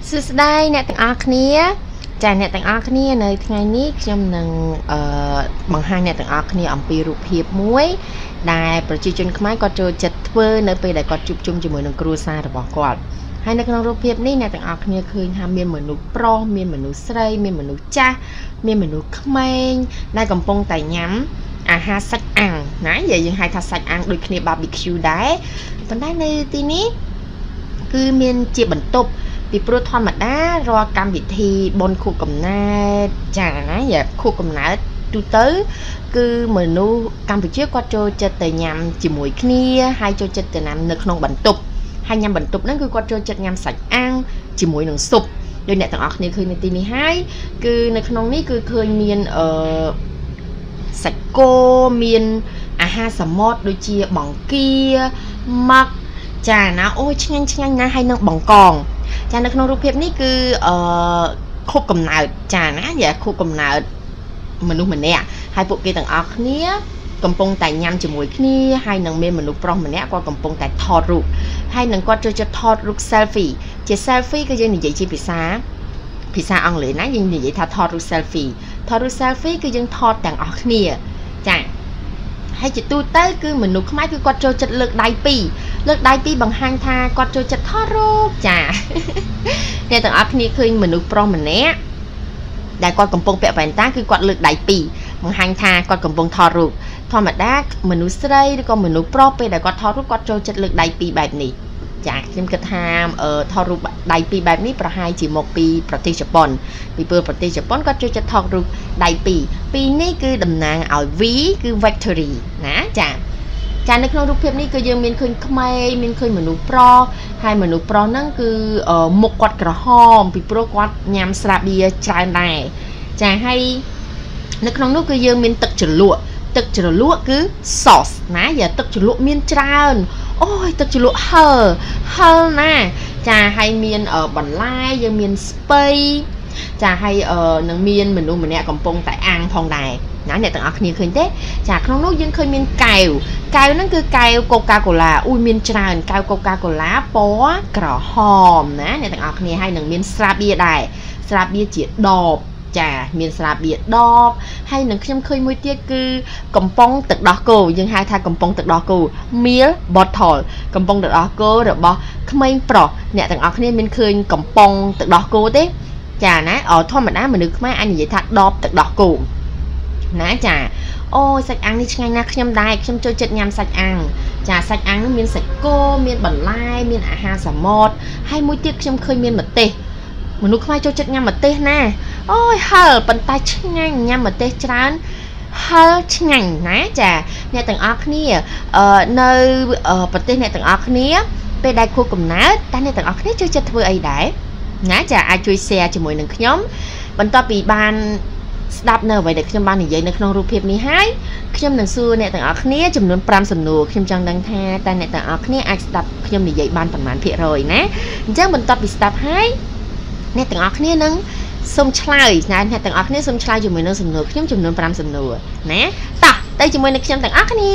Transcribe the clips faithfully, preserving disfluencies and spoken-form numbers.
សួស្តីអ្នកទាំងអស់គ្នាចាអ្នកទាំងអស់គ្នានៅថ្ងៃនេះខ្ញុំនឹងអឺបង្ហាញអ្នកទាំងអស់គ្នាអំពីរូបភាពមួយដែលប្រជាជនខ្មែរគាត់ចូលចិត្តធ្វើនៅពេលដែលគាត់ជួបជុំជាមួយនឹងគ្រួសាររបស់គាត់ហើយនៅក្នុងរូបភាពនេះអ្នកទាំងអស់គ្នាឃើញថាមានមនុស្សប្រុសមានមនុស្សស្រីមានមនុស្សចាស់មានមនុស្សក្មេងដែលកំពុងតែញ៉ាំអាហារសាច់អាំងណានិយាយយើងហៅថាសាច់អាំងដូចគ្នា barbecue ដែរប៉ុន្តែនៅទីនេះគឺមានជាបន្ទប់ពីព្រោះធម្មតារាល់កម្មវិធីបុណ្យខួបកំណើតចាណាយ៉ាខួបកំណើតទូទៅគឺមនុស្សកម្ពុជាគាត់ចូលចិត្តទៅញ៉ាំជាមួយគ្នាហើយចូលចិត្តទៅញ៉ាំនៅក្នុងបន្ទប់ហើយញ៉ាំបន្ទប់ហ្នឹងគឺគាត់ចូលចិត្តញ៉ាំសាច់អាំងជាមួយនឹងស៊ុបដោយអ្នកទាំងអស់គ្នាឃើញនៅទីនេះហើយគឺនៅក្នុងនេះគឺឃើញមានអឺសាច់គោមានអាហារសមុទ្រដូចជាបង្គាម៉ាក់ចាណាអូយឆ្ងាញ់ឆ្ងាញ់ណាស់ហើយនឹងបង្កងចានៅក្នុងរូបភាពនេះគឺអឺខួបកំណើតចាណាយ៉ាខួបកំណើតមនុស្សម្នាក់ហើយពួកគេទាំងអស់គ្នាកំពុងតែញ៉ាំជាមួយគ្នាហើយនឹងមានមនុស្សប្រុសម្នាក់គាត់កំពុងតែថតរូបហើយនឹងគាត់ចូលចិត្តថតរូប selfie ជា selfie គឺយើងនិយាយជាភាសាភាសាអង់គ្លេសណាយើងនិយាយថាថតរូប selfie ថតរូប selfie គឺយើងថតទាំងអស់គ្នាចាហើយជាទូទៅគឺមនុស្សខ្មែរគឺគាត់ចូលចិត្តលើកដៃពីរលើកដៃពីរបង្ហាញថាគាត់ចូលចិត្តថតរូបចាអ្នកទាំងអស់គ្នាឃើញមនុស្សប្រុសម្នាក់ដែលគាត់កំពុងពាក់វ៉ែនតាគឺគាត់លើកដៃពីរបង្ហាញថាគាត់កំពុងថតរូបធម្មតាមនុស្សស្រីឬក៏មនុស្សប្រុសពេលដែលគាត់ថតរូបគាត់ចូលចិត្តលើកដៃពីរបែបនេះចាខ្ញុំគិតថាថតរូបដៃពីរបែបនេះប្រហែលជាមកពីប្រទេសជប៉ុនពីព្រោះប្រទេសជប៉ុនគាត់ចូលចិត្តថតរូបដៃពីរពីរនេះគឺតំណាងឲ្យ V គឺ victory ណាចាចានៅក្នុងរូបភាពនេះគឺយើងមានឃើញក្មេងមានឃើញមនុស្សប្រុសហើយមនុស្សប្រុសហ្នឹងគឺមុខគាត់ក្រហមពីព្រោះគាត់ញ៉ាំស្រាបៀរច្រើនដែរចាហើយនៅក្នុងនោះគឺយើងមានទឹកជ្រលក់ទឹកជ្រលក់គឺ sauce ណាយ៉ាទឹកជ្រលក់មានច្រើនអូយទឹកជ្រលក់ហឹលហឹលណាចាហើយមានបន្លែយើងមានស្ពៃចាហើយនឹងមានមនុស្សម្នាក់កំពុងតែអាំងផងដែរណាអ្នកទាំងអស់គ្នាឃើញទេចាក្នុងនោះយើងឃើញមានកែវកែវហ្នឹងគឺកែវកូកាកូឡាអូយមានច្រើនកែវកូកាកូឡាពណ៌ក្រហមណាអ្នកទាំងអស់គ្នាហើយនឹងមានស្រាបៀរដែរស្រាបៀរជាដបចាមានស្រាបៀរដបហើយនឹងខ្ញុំឃើញមួយទៀតគឺកំប៉ុងទឹកដោះគោយើងហៅថាកំប៉ុងទឹកដោះគោ meal bottle កំប៉ុងទឹកដោះគោរបស់ក្មេងប្រុសអ្នកទាំងអស់គ្នាមានឃើញកំប៉ុងទឹកដោះគោទេចាណាអធម្មតាមនុស្សខ្មែរអាចនិយាយថាដបទឹកដោះគោណាចាអូយសាច់អាំងនេះឆ្ងាញ់ណាស់ខ្ញុំដែរខ្ញុំចូលចិត្តញ៉ាំសាច់អាំងចាសាច់អាំងនោះមានសាច់គោមានបន្លែមានអាហារសមុទ្រហើយមួយទៀតខ្ញុំឃើញមានម្ទេសមនុស្សខ្មែរចូលចិត្តញ៉ាំម្ទេសណាអូយហឹលប៉ុន្តែឆ្ងាញ់ញ៉ាំម្ទេសច្រើនហឹលឆ្ងាញ់ណាចាអ្នកទាំងអស់គ្នាអឺនៅប្រទេសអ្នកទាំងអស់គ្នាពេលដែលខួបកំណើតតើអ្នកទាំងអស់គ្នាចូលចិត្តធ្វើអីដែរណាចាអាចជួយ share ជាមួយនឹងខ្ញុំបន្ទាប់ពីបានស្ដាប់នៅអ្វីដែលខ្ញុំបាននិយាយនៅក្នុងរូបភាពនេះហើយខ្ញុំនឹងសួរអ្នកទាំងអស់គ្នាចំនួន5សំណួរខ្ញុំចង់ដឹងថាតើអ្នកទាំងអស់គ្នាអាចស្ដាប់ខ្ញុំនិយាយបានប៉ុន្មានភាគរយណាអញ្ចឹងបន្ទាប់ពីស្ដាប់ហើយអ្នកទាំងអស់គ្នានឹងសូមឆ្លើយណាអ្នកទាំងអស់គ្នាសូមឆ្លើយជាមួយនឹងសំណួរខ្ញុំចំនួន5សំណួរណាតោះទៅជាមួយនឹងខ្ញុំទាំងអស់គ្នា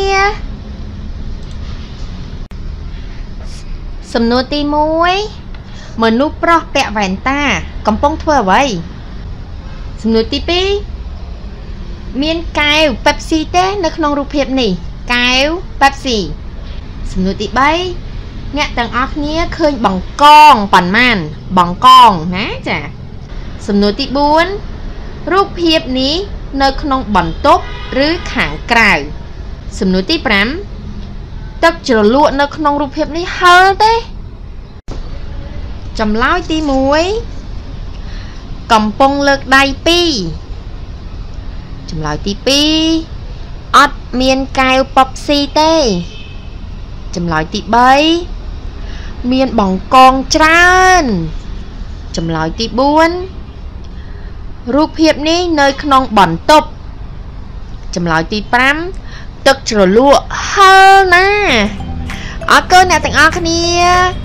សំណួរទីមួយមនុស្សប្រុសពាក់វ៉ែនតាកំពុងធ្វើអ្វីសំណួរទីពីរមានកែវ Pepsi ទេនៅក្នុងរូបភាពនេះកែវ Pepsi សំណួរទីបីអ្នកទាំងអស់គ្នាឃើញបង្កងប៉ុន្មានបង្កងណាចាសំណួរទីបួនរូបភាពនេះនៅក្នុងបន្ទប់ឬខាងក្រៅសំណួរទីប្រាំទឹកជ្រលក់នៅក្នុងរូបភាពនេះហឹលទេចម្លើយទីមួយកំពុងលើកដៃពីរចម្លើយទីពីរអត់មានកែវ Pepsi ទេចម្លើយទីបីមានបង្កងច្រើនចម្លើយទីបួនរូបភាពនេះនៅក្នុងបន្ទប់ចម្លើយទីប្រាំទឹកជ្រលក់ហឹលណាអរគុណអ្នកទាំងអស់គ្នា